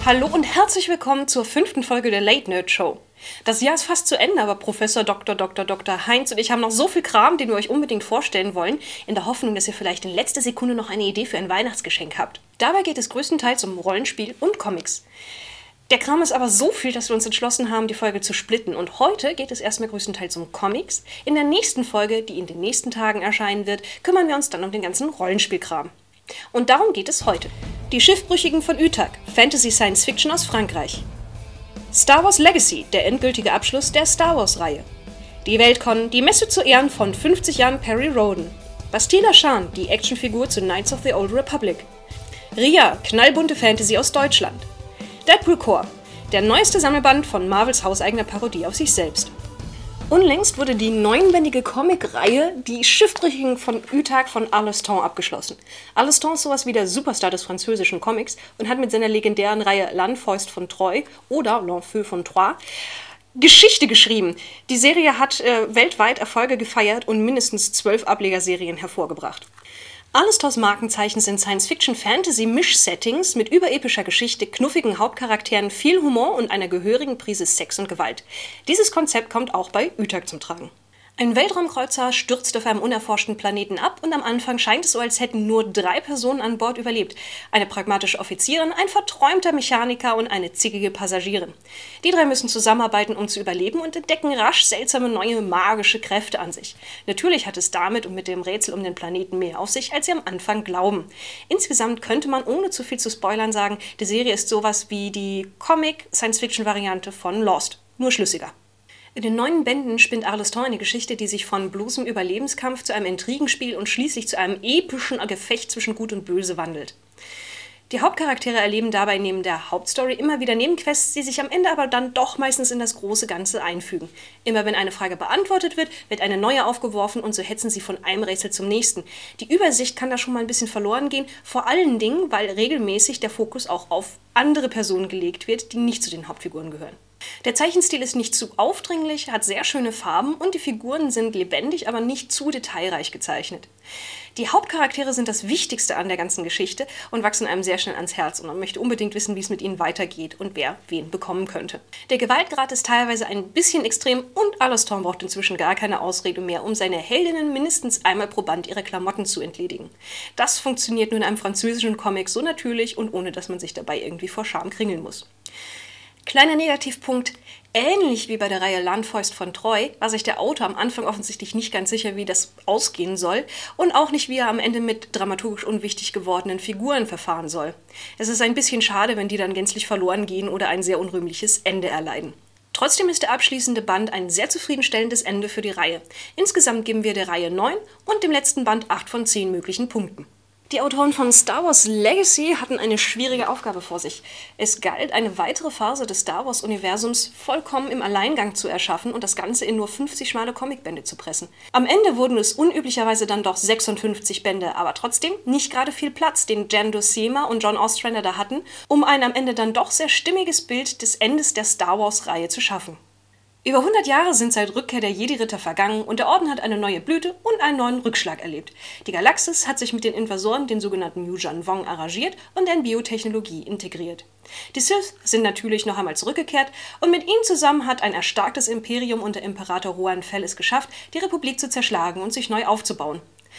Hallo und herzlich willkommen zur 5. Folge der Late Nerd Show. Das Jahr ist fast zu Ende, aber Professor Dr. Heinz und ich haben noch so viel Kram, den wir euch unbedingt vorstellen wollen, in der Hoffnung, dass ihr vielleicht in letzter Sekunde noch eine Idee für ein Weihnachtsgeschenk habt. Dabei geht es größtenteils um Rollenspiel und Comics. Der Kram ist aber so viel, dass wir uns entschlossen haben, die Folge zu splitten. Und heute geht es erstmal größtenteils um Comics. In der nächsten Folge, die in den nächsten Tagen erscheinen wird, kümmern wir uns dann um den ganzen Rollenspielkram. Und darum geht es heute. Die Schiffbrüchigen von Uthak, Fantasy Science Fiction aus Frankreich. Star Wars Legacy, der endgültige Abschluss der Star Wars-Reihe. Die Weltcon, die Messe zu Ehren von 50 Jahren Perry Rhodan. Bastila Shan, die Actionfigur zu Knights of the Old Republic. Ria, knallbunte Fantasy aus Deutschland. Deadpool Corps, der neueste Sammelband von Marvels hauseigener Parodie auf sich selbst. Unlängst wurde die 9-bändige Comic-Reihe Die Schiffbrüchigen von Uthak von Arleston abgeschlossen. Arleston ist sowas wie der Superstar des französischen Comics und hat mit seiner legendären Reihe L'Anfoist von Troyes oder L'Enfeu von Troyes Geschichte geschrieben. Die Serie hat weltweit Erfolge gefeiert und mindestens 12 Ablegerserien hervorgebracht. Arlestons Markenzeichen sind Science-Fiction-Fantasy-Misch-Settings mit überepischer Geschichte, knuffigen Hauptcharakteren, viel Humor und einer gehörigen Prise Sex und Gewalt. Dieses Konzept kommt auch bei Uthak zum Tragen. Ein Weltraumkreuzer stürzt auf einem unerforschten Planeten ab und am Anfang scheint es so, als hätten nur 3 Personen an Bord überlebt. Eine pragmatische Offizierin, ein verträumter Mechaniker und eine zickige Passagierin. Die 3 müssen zusammenarbeiten, um zu überleben und entdecken rasch seltsame neue magische Kräfte an sich. Natürlich hat es damit und mit dem Rätsel um den Planeten mehr auf sich, als sie am Anfang glauben. Insgesamt könnte man, ohne zu viel zu spoilern, sagen, die Serie ist sowas wie die Comic-Science-Fiction-Variante von Lost, nur schlüssiger. In den 9 Bänden spinnt Arleston eine Geschichte, die sich von bloßem Überlebenskampf zu einem Intrigenspiel und schließlich zu einem epischen Gefecht zwischen Gut und Böse wandelt. Die Hauptcharaktere erleben dabei neben der Hauptstory immer wieder Nebenquests, die sich am Ende aber dann doch meistens in das große Ganze einfügen. Immer wenn eine Frage beantwortet wird, wird eine neue aufgeworfen und so hetzen sie von einem Rätsel zum nächsten. Die Übersicht kann da schon mal ein bisschen verloren gehen, vor allen Dingen, weil regelmäßig der Fokus auch auf andere Personen gelegt wird, die nicht zu den Hauptfiguren gehören. Der Zeichenstil ist nicht zu aufdringlich, hat sehr schöne Farben und die Figuren sind lebendig, aber nicht zu detailreich gezeichnet. Die Hauptcharaktere sind das Wichtigste an der ganzen Geschichte und wachsen einem sehr schnell ans Herz und man möchte unbedingt wissen, wie es mit ihnen weitergeht und wer wen bekommen könnte. Der Gewaltgrad ist teilweise ein bisschen extrem und Arleston braucht inzwischen gar keine Ausrede mehr, um seine Heldinnen mindestens einmal pro Band ihre Klamotten zu entledigen. Das funktioniert nur in einem französischen Comic so natürlich und ohne, dass man sich dabei irgendwie vor Scham kringeln muss. Kleiner Negativpunkt, ähnlich wie bei der Reihe L'Anfoist von Troyes war sich der Autor am Anfang offensichtlich nicht ganz sicher, wie das ausgehen soll und auch nicht, wie er am Ende mit dramaturgisch unwichtig gewordenen Figuren verfahren soll. Es ist ein bisschen schade, wenn die dann gänzlich verloren gehen oder ein sehr unrühmliches Ende erleiden. Trotzdem ist der abschließende Band ein sehr zufriedenstellendes Ende für die Reihe. Insgesamt geben wir der Reihe 9 und dem letzten Band 8 von 10 möglichen Punkten. Die Autoren von Star Wars Legacy hatten eine schwierige Aufgabe vor sich. Es galt, eine weitere Phase des Star Wars-Universums vollkommen im Alleingang zu erschaffen und das Ganze in nur 50 schmale Comicbände zu pressen. Am Ende wurden es unüblicherweise dann doch 56 Bände, aber trotzdem nicht gerade viel Platz, den Jan Buscema und John Ostrander da hatten, um ein am Ende dann doch sehr stimmiges Bild des Endes der Star Wars-Reihe zu schaffen. Über 100 Jahre sind seit Rückkehr der Jedi-Ritter vergangen und der Orden hat eine neue Blüte und einen neuen Rückschlag erlebt. Die Galaxis hat sich mit den Invasoren, den sogenannten Yuuzhan Vong, arrangiert und deren Biotechnologie integriert. Die Sith sind natürlich noch einmal zurückgekehrt und mit ihnen zusammen hat ein erstarktes Imperium unter Imperator Rohan Fel es geschafft, die Republik zu zerschlagen und sich neu aufzubauen.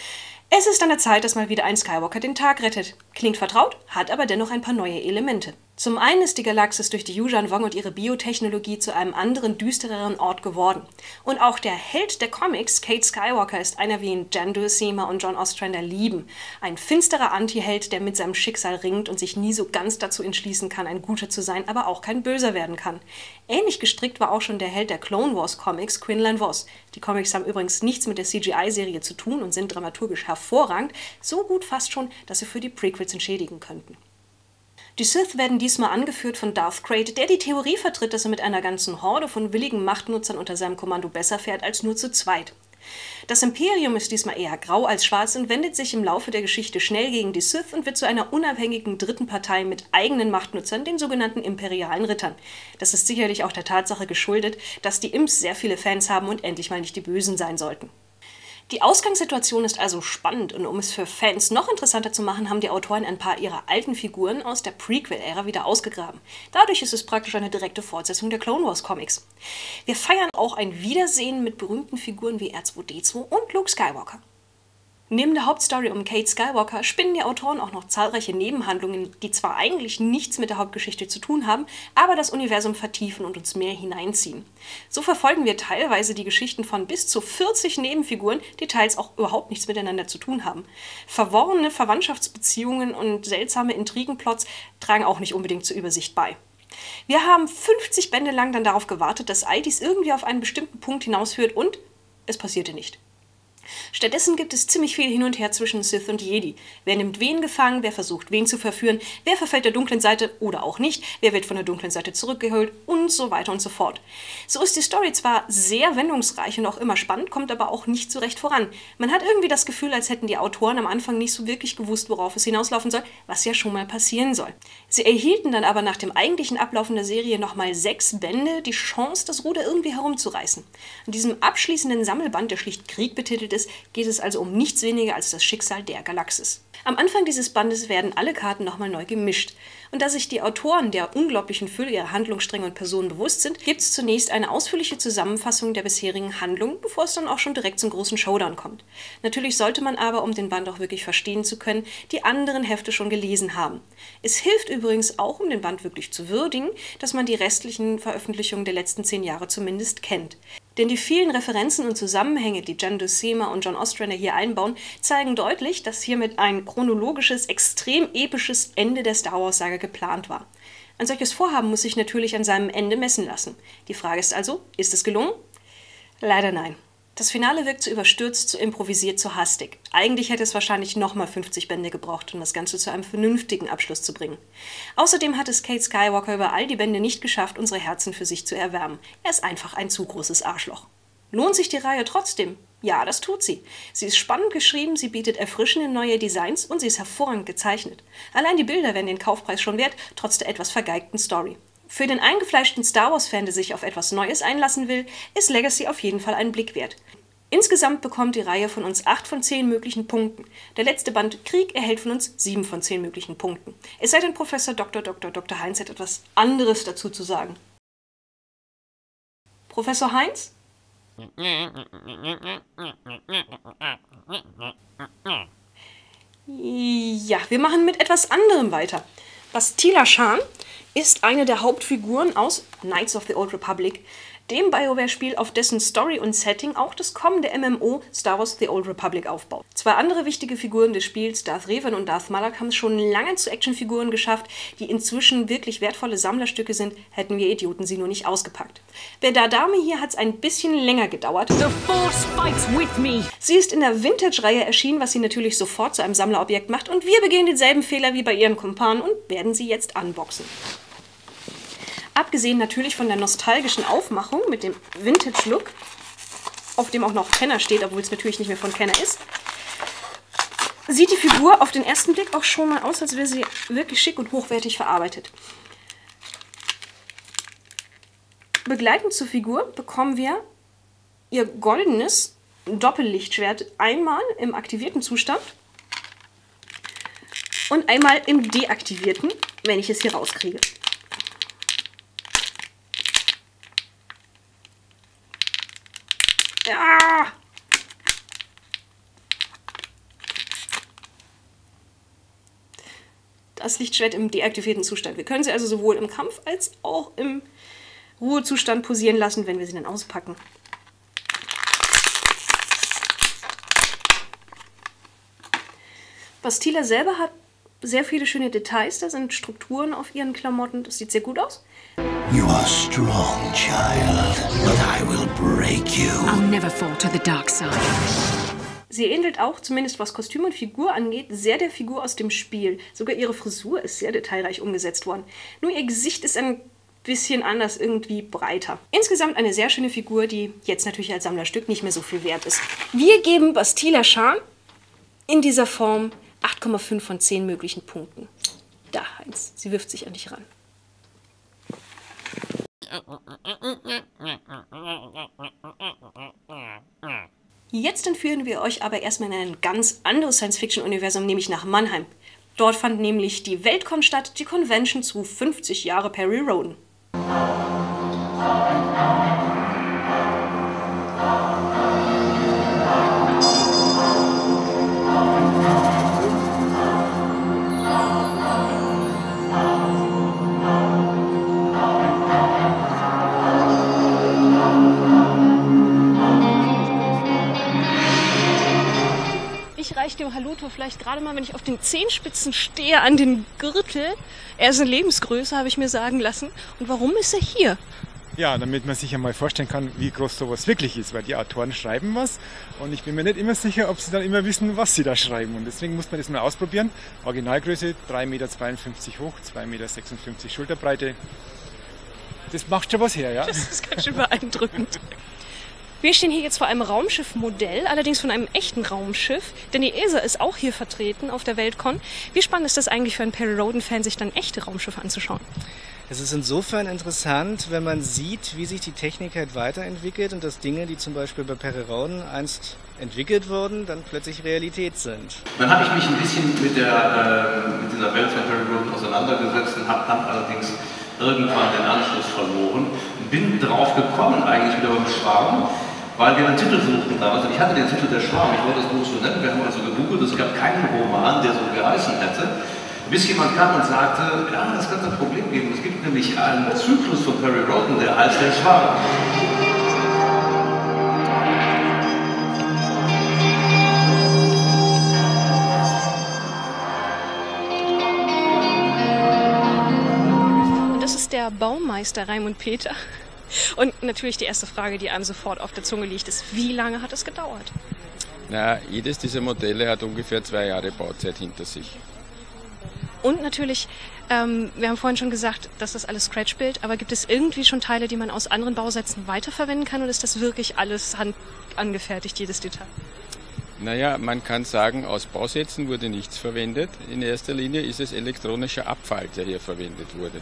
Es ist an der Zeit, dass mal wieder ein Skywalker den Tag rettet. Klingt vertraut, hat aber dennoch ein paar neue Elemente. Zum einen ist die Galaxis durch die Yuuzhan Vong und ihre Biotechnologie zu einem anderen, düstereren Ort geworden. Und auch der Held der Comics, Kate Skywalker, ist einer, wie ihn Jan Buscema und John Ostrander lieben. Ein finsterer Anti-Held, der mit seinem Schicksal ringt und sich nie so ganz dazu entschließen kann, ein Guter zu sein, aber auch kein Böser werden kann. Ähnlich gestrickt war auch schon der Held der Clone Wars Comics, Quinlan Vos. Die Comics haben übrigens nichts mit der CGI-Serie zu tun und sind dramaturgisch hervorragend, so gut fast schon, dass sie für die Prequels entschädigen könnten. Die Sith werden diesmal angeführt von Darth Krayt, der die Theorie vertritt, dass er mit einer ganzen Horde von willigen Machtnutzern unter seinem Kommando besser fährt als nur zu zweit. Das Imperium ist diesmal eher grau als schwarz und wendet sich im Laufe der Geschichte schnell gegen die Sith und wird zu einer unabhängigen dritten Partei mit eigenen Machtnutzern, den sogenannten imperialen Rittern. Das ist sicherlich auch der Tatsache geschuldet, dass die Imps sehr viele Fans haben und endlich mal nicht die Bösen sein sollten. Die Ausgangssituation ist also spannend und um es für Fans noch interessanter zu machen, haben die Autoren ein paar ihrer alten Figuren aus der Prequel-Ära wieder ausgegraben. Dadurch ist es praktisch eine direkte Fortsetzung der Clone Wars Comics. Wir feiern auch ein Wiedersehen mit berühmten Figuren wie R2-D2 und Luke Skywalker. Neben der Hauptstory um Kate Skywalker spinnen die Autoren auch noch zahlreiche Nebenhandlungen, die zwar eigentlich nichts mit der Hauptgeschichte zu tun haben, aber das Universum vertiefen und uns mehr hineinziehen. So verfolgen wir teilweise die Geschichten von bis zu 40 Nebenfiguren, die teils auch überhaupt nichts miteinander zu tun haben. Verworrene Verwandtschaftsbeziehungen und seltsame Intrigenplots tragen auch nicht unbedingt zur Übersicht bei. Wir haben 50 Bände lang dann darauf gewartet, dass all dies irgendwie auf einen bestimmten Punkt hinausführt und es passierte nicht. Stattdessen gibt es ziemlich viel hin und her zwischen Sith und Jedi. Wer nimmt wen gefangen, wer versucht wen zu verführen, wer verfällt der dunklen Seite oder auch nicht, wer wird von der dunklen Seite zurückgeholt und so weiter und so fort. So ist die Story zwar sehr wendungsreich und auch immer spannend, kommt aber auch nicht so recht voran. Man hat irgendwie das Gefühl, als hätten die Autoren am Anfang nicht so wirklich gewusst, worauf es hinauslaufen soll, was ja schon mal passieren soll. Sie erhielten dann aber nach dem eigentlichen Ablaufen der Serie nochmal 6 Bände die Chance, das Ruder irgendwie herumzureißen. In diesem abschließenden Sammelband, der schlicht Krieg betitelt ist, geht es also um nichts weniger als das Schicksal der Galaxis. Am Anfang dieses Bandes werden alle Karten nochmal neu gemischt. Und da sich die Autoren der unglaublichen Fülle ihrer Handlungsstränge und Personen bewusst sind, gibt es zunächst eine ausführliche Zusammenfassung der bisherigen Handlung, bevor es dann auch schon direkt zum großen Showdown kommt. Natürlich sollte man aber, um den Band auch wirklich verstehen zu können, die anderen Hefte schon gelesen haben. Es hilft übrigens auch, um den Band wirklich zu würdigen, dass man die restlichen Veröffentlichungen der letzten 10 Jahre zumindest kennt. Denn die vielen Referenzen und Zusammenhänge, die Jan Buscema und John Ostrander hier einbauen, zeigen deutlich, dass hiermit ein chronologisches, extrem episches Ende der Star Wars-Saga geplant war. Ein solches Vorhaben muss sich natürlich an seinem Ende messen lassen. Die Frage ist also, ist es gelungen? Leider nein. Das Finale wirkt zu überstürzt, zu improvisiert, zu hastig. Eigentlich hätte es wahrscheinlich nochmal 50 Bände gebraucht, um das Ganze zu einem vernünftigen Abschluss zu bringen. Außerdem hat es Kate Skywalker über all die Bände nicht geschafft, unsere Herzen für sich zu erwärmen. Er ist einfach ein zu großes Arschloch. Lohnt sich die Reihe trotzdem? Ja, das tut sie. Sie ist spannend geschrieben, sie bietet erfrischende neue Designs und sie ist hervorragend gezeichnet. Allein die Bilder wären den Kaufpreis schon wert, trotz der etwas vergeigten Story. Für den eingefleischten Star Wars-Fan, der sich auf etwas Neues einlassen will, ist Legacy auf jeden Fall einen Blick wert. Insgesamt bekommt die Reihe von uns 8 von 10 möglichen Punkten. Der letzte Band Krieg erhält von uns 7 von 10 möglichen Punkten. Es sei denn, Professor Dr. Heinz hat etwas anderes dazu zu sagen. Professor Heinz? Ja, wir machen mit etwas anderem weiter. Bastila Shan ist eine der Hauptfiguren aus Knights of the Old Republic, dem BioWare-Spiel, auf dessen Story und Setting auch das kommende MMO Star Wars The Old Republic aufbaut. 2 andere wichtige Figuren des Spiels, Darth Revan und Darth Malak, haben es schon lange zu Actionfiguren geschafft, die inzwischen wirklich wertvolle Sammlerstücke sind, hätten wir Idioten sie nur nicht ausgepackt. Bei der Dame hier hat es ein bisschen länger gedauert. The Force fights with me. Sie ist in der Vintage-Reihe erschienen, was sie natürlich sofort zu einem Sammlerobjekt macht, und wir begehen denselben Fehler wie bei ihren Kumpanen und werden sie jetzt unboxen. Abgesehen natürlich von der nostalgischen Aufmachung mit dem Vintage-Look, auf dem auch noch Kenner steht, obwohl es natürlich nicht mehr von Kenner ist, sieht die Figur auf den ersten Blick auch schon mal aus, als wäre sie wirklich schick und hochwertig verarbeitet. Begleitend zur Figur bekommen wir ihr goldenes Doppellichtschwert einmal im aktivierten Zustand und einmal im deaktivierten, wenn ich es hier rauskriege. Ja! Das Lichtschwert im deaktivierten Zustand. Wir können sie also sowohl im Kampf als auch im Ruhezustand posieren lassen, wenn wir sie dann auspacken. Bastila selber hat sehr viele schöne Details. Da sind Strukturen auf ihren Klamotten. Das sieht sehr gut aus. You are strong, child, but I will break you. I'll never fall to the dark side. Sie ähnelt auch, zumindest was Kostüm und Figur angeht, sehr der Figur aus dem Spiel. Sogar ihre Frisur ist sehr detailreich umgesetzt worden. Nur ihr Gesicht ist ein bisschen anders, irgendwie breiter. Insgesamt eine sehr schöne Figur, die jetzt natürlich als Sammlerstück nicht mehr so viel wert ist. Wir geben Bastila Shan in dieser Form 8,5 von 10 möglichen Punkten. Da, Heinz, sie wirft sich an dich ran. Jetzt entführen wir euch aber erstmal in ein ganz anderes Science-Fiction-Universum, nämlich nach Mannheim. Dort fand nämlich die Weltcon statt, die Convention zu 50 Jahre Perry Rhodan. Ich reiche dem Haluto vielleicht gerade mal, wenn ich auf den Zehenspitzen stehe, an den Gürtel. Er ist in Lebensgröße, habe ich mir sagen lassen. Und warum ist er hier? Ja, damit man sich einmal vorstellen kann, wie groß sowas wirklich ist, weil die Autoren schreiben was und ich bin mir nicht immer sicher, ob sie dann immer wissen, was sie da schreiben und deswegen muss man das mal ausprobieren. Originalgröße 3,52 Meter hoch, 2,56 Meter Schulterbreite. Das macht schon was her, ja? Das ist ganz schön beeindruckend. Wir stehen hier jetzt vor einem Raumschiffmodell, allerdings von einem echten Raumschiff, denn die ESA ist auch hier vertreten auf der Weltcon. Wie spannend ist das eigentlich für einen Perry Rhodan-Fan, sich dann echte Raumschiffe anzuschauen? Es ist insofern interessant, wenn man sieht, wie sich die Technik halt weiterentwickelt und dass Dinge, die zum Beispiel bei Perry Rhodan einst entwickelt wurden, dann plötzlich Realität sind. Dann habe ich mich ein bisschen mit dieser Welt von Perry Rhodan auseinandergesetzt und habe dann allerdings irgendwann den Anschluss verloren. Bin drauf gekommen eigentlich wieder beim Schwarm, weil wir einen Titel suchten damals. Und ich hatte den Titel Der Schwarm, ich wollte das Buch so nennen, wir haben also gegoogelt, es gab keinen Roman, der so geheißen hätte. Bis jemand kam und sagte, ja, das könnte ein Problem geben. Es gibt nämlich einen Zyklus von Perry Rhodan, der heißt Der Schwarm. Und das ist der Baumeister Raimund Peter. Und natürlich die erste Frage, die einem sofort auf der Zunge liegt, ist, wie lange hat es gedauert? Na, jedes dieser Modelle hat ungefähr 2 Jahre Bauzeit hinter sich. Und natürlich, wir haben vorhin schon gesagt, dass das alles Scratch-Bild, aber gibt es irgendwie schon Teile, die man aus anderen Bausätzen weiterverwenden kann oder ist das wirklich alles handangefertigt, jedes Detail? Naja, man kann sagen, aus Bausätzen wurde nichts verwendet. In erster Linie ist es elektronischer Abfall, der hier verwendet wurde.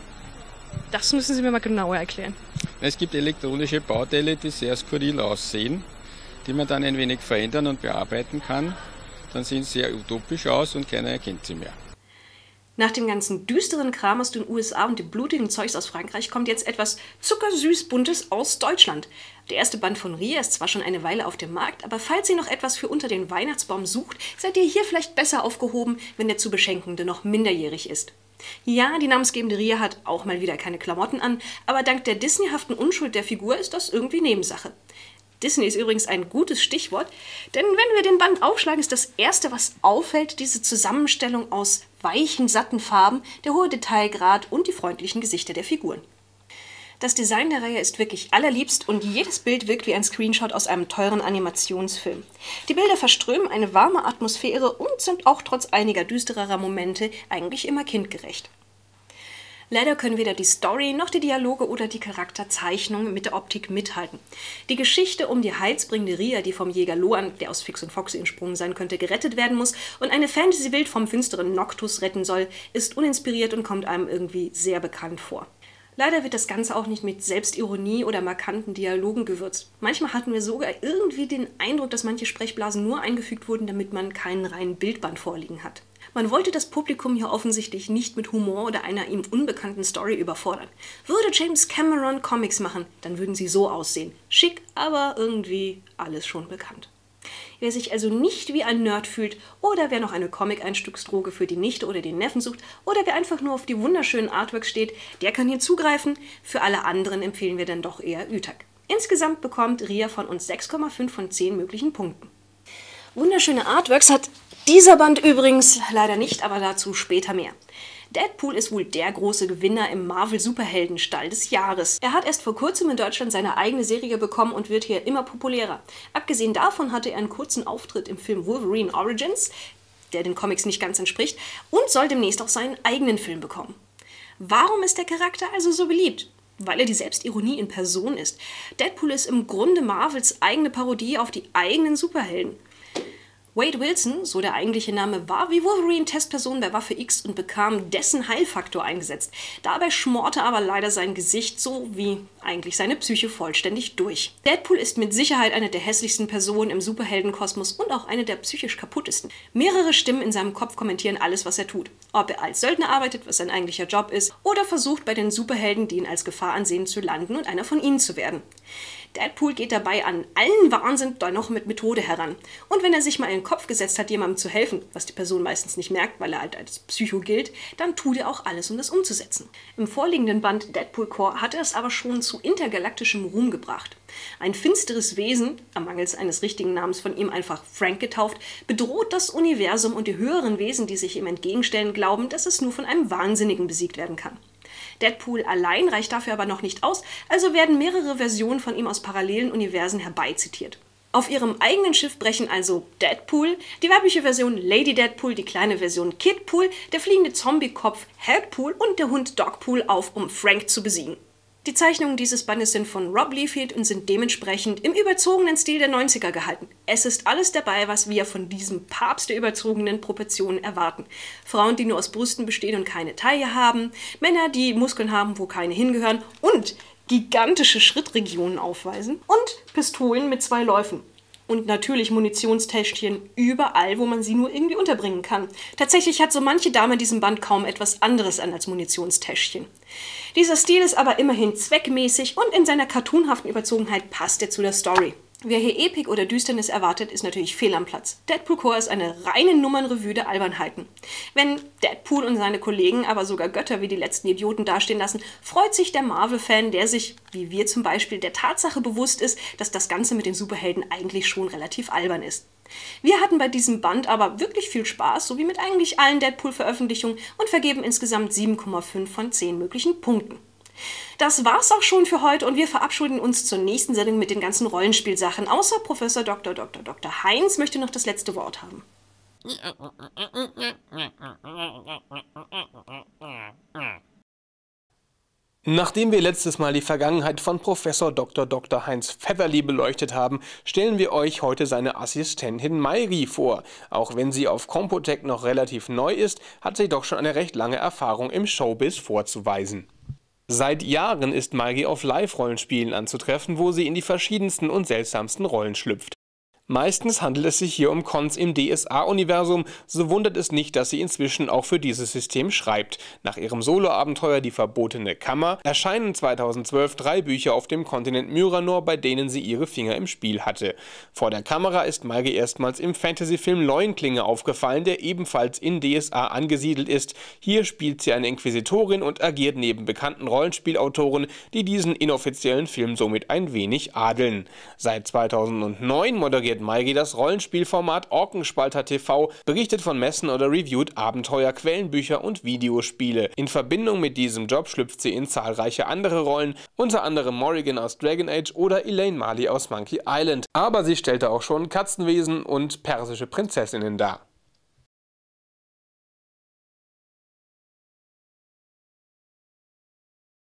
Das müssen Sie mir mal genauer erklären. Es gibt elektronische Bauteile, die sehr skurril aussehen, die man dann ein wenig verändern und bearbeiten kann. Dann sehen sie sehr utopisch aus und keiner erkennt sie mehr. Nach dem ganzen düsteren Kram aus den USA und dem blutigen Zeugs aus Frankreich kommt jetzt etwas zuckersüß-Buntes aus Deutschland. Der erste Band von Ria ist zwar schon eine Weile auf dem Markt, aber falls ihr noch etwas für unter den Weihnachtsbaum sucht, seid ihr hier vielleicht besser aufgehoben, wenn der zu Beschenkende noch minderjährig ist. Ja, die namensgebende Ria hat auch mal wieder keine Klamotten an, aber dank der disneyhaften Unschuld der Figur ist das irgendwie Nebensache. Disney ist übrigens ein gutes Stichwort, denn wenn wir den Band aufschlagen, ist das Erste, was auffällt, diese Zusammenstellung aus weichen, satten Farben, der hohe Detailgrad und die freundlichen Gesichter der Figuren. Das Design der Reihe ist wirklich allerliebst und jedes Bild wirkt wie ein Screenshot aus einem teuren Animationsfilm. Die Bilder verströmen eine warme Atmosphäre und sind auch trotz einiger düstererer Momente eigentlich immer kindgerecht. Leider können weder die Story noch die Dialoge oder die Charakterzeichnungen mit der Optik mithalten. Die Geschichte um die heilsbringende Ria, die vom Jäger Loan, der aus Fix und Foxy entsprungen sein könnte, gerettet werden muss und eine Fantasy-Welt vom finsteren Noctus retten soll, ist uninspiriert und kommt einem irgendwie sehr bekannt vor. Leider wird das Ganze auch nicht mit Selbstironie oder markanten Dialogen gewürzt. Manchmal hatten wir sogar irgendwie den Eindruck, dass manche Sprechblasen nur eingefügt wurden, damit man keinen reinen Bildband vorliegen hat. Man wollte das Publikum hier offensichtlich nicht mit Humor oder einer ihm unbekannten Story überfordern. Würde James Cameron Comics machen, dann würden sie so aussehen. Schick, aber irgendwie alles schon bekannt. Wer sich also nicht wie ein Nerd fühlt oder wer noch eine Comic-Einstiegsdroge für die Nichte oder den Neffen sucht oder wer einfach nur auf die wunderschönen Artworks steht, der kann hier zugreifen. Für alle anderen empfehlen wir dann doch eher Ütak. Insgesamt bekommt Ria von uns 6,5 von 10 möglichen Punkten. Wunderschöne Artworks hat dieser Band übrigens leider nicht, aber dazu später mehr. Deadpool ist wohl der große Gewinner im Marvel-Superheldenstall des Jahres. Er hat erst vor kurzem in Deutschland seine eigene Serie bekommen und wird hier immer populärer. Abgesehen davon hatte er einen kurzen Auftritt im Film Wolverine Origins, der den Comics nicht ganz entspricht, und soll demnächst auch seinen eigenen Film bekommen. Warum ist der Charakter also so beliebt? Weil er die Selbstironie in Person ist. Deadpool ist im Grunde Marvels eigene Parodie auf die eigenen Superhelden. Wade Wilson, so der eigentliche Name, war wie Wolverine Testperson bei Waffe X und bekam dessen Heilfaktor eingesetzt. Dabei schmorte aber leider sein Gesicht so wie eigentlich seine Psyche vollständig durch. Deadpool ist mit Sicherheit eine der hässlichsten Personen im Superheldenkosmos und auch eine der psychisch kaputtesten. Mehrere Stimmen in seinem Kopf kommentieren alles, was er tut. Ob er als Söldner arbeitet, was sein eigentlicher Job ist, oder versucht bei den Superhelden, die ihn als Gefahr ansehen, zu landen und einer von ihnen zu werden. Deadpool geht dabei an allen Wahnsinn dennoch mit Methode heran. Und wenn er sich mal in den Kopf gesetzt hat, jemandem zu helfen, was die Person meistens nicht merkt, weil er halt als Psycho gilt, dann tut er auch alles, um das umzusetzen. Im vorliegenden Band Deadpool Corps hat er es aber schon zu intergalaktischem Ruhm gebracht. Ein finsteres Wesen, mangels eines richtigen Namens von ihm einfach Frank getauft, bedroht das Universum und die höheren Wesen, die sich ihm entgegenstellen, glauben, dass es nur von einem Wahnsinnigen besiegt werden kann. Deadpool allein reicht dafür aber noch nicht aus, also werden mehrere Versionen von ihm aus parallelen Universen herbeizitiert. Auf ihrem eigenen Schiff brechen also Deadpool, die weibliche Version Lady Deadpool, die kleine Version Kidpool, der fliegende Zombie-Kopf Headpool und der Hund Dogpool auf, um Frank zu besiegen. Die Zeichnungen dieses Bandes sind von Rob Liefeld und sind dementsprechend im überzogenen Stil der 90er gehalten. Es ist alles dabei, was wir von diesem Papst der überzogenen Proportionen erwarten. Frauen, die nur aus Brüsten bestehen und keine Taille haben, Männer, die Muskeln haben, wo keine hingehören und gigantische Schrittregionen aufweisen und Pistolen mit 2 Läufen. Und natürlich Munitionstäschchen überall, wo man sie nur irgendwie unterbringen kann. Tatsächlich hat so manche Dame in diesem Band kaum etwas anderes an als Munitionstäschchen. Dieser Stil ist aber immerhin zweckmäßig und in seiner cartoonhaften Überzogenheit passt er zu der Story. Wer hier Epik oder Düsternis erwartet, ist natürlich fehl am Platz. Deadpool Corps ist eine reine Nummernrevue der Albernheiten. Wenn Deadpool und seine Kollegen aber sogar Götter wie die letzten Idioten dastehen lassen, freut sich der Marvel-Fan, der sich, wie wir zum Beispiel, der Tatsache bewusst ist, dass das Ganze mit den Superhelden eigentlich schon relativ albern ist. Wir hatten bei diesem Band aber wirklich viel Spaß, so wie mit eigentlich allen Deadpool-Veröffentlichungen und vergeben insgesamt 7,5 von 10 möglichen Punkten. Das war's auch schon für heute und wir verabschieden uns zur nächsten Sendung mit den ganzen Rollenspielsachen, außer Professor Dr. Heinz möchte noch das letzte Wort haben. Nachdem wir letztes Mal die Vergangenheit von Professor Dr. Heinz Featherly beleuchtet haben, stellen wir euch heute seine Assistentin Mairi vor. Auch wenn sie auf Compotech noch relativ neu ist, hat sie doch schon eine recht lange Erfahrung im Showbiz vorzuweisen. Seit Jahren ist Mairi auf Live-Rollenspielen anzutreffen, wo sie in die verschiedensten und seltsamsten Rollen schlüpft. Meistens handelt es sich hier um Cons im DSA-Universum, so wundert es nicht, dass sie inzwischen auch für dieses System schreibt. Nach ihrem Soloabenteuer Die verbotene Kammer erscheinen 2012 3 Bücher auf dem Kontinent Myranor, bei denen sie ihre Finger im Spiel hatte. Vor der Kamera ist Mairi erstmals im Fantasyfilm Leunklinge aufgefallen, der ebenfalls in DSA angesiedelt ist. Hier spielt sie eine Inquisitorin und agiert neben bekannten Rollenspielautoren, die diesen inoffiziellen Film somit ein wenig adeln. Seit 2009 moderiert Mairi das Rollenspielformat Orkenspalter TV, berichtet von Messen oder reviewt Abenteuer, Quellenbücher und Videospiele. In Verbindung mit diesem Job schlüpft sie in zahlreiche andere Rollen, unter anderem Morrigan aus Dragon Age oder Elaine Marley aus Monkey Island. Aber sie stellte auch schon Katzenwesen und persische Prinzessinnen dar.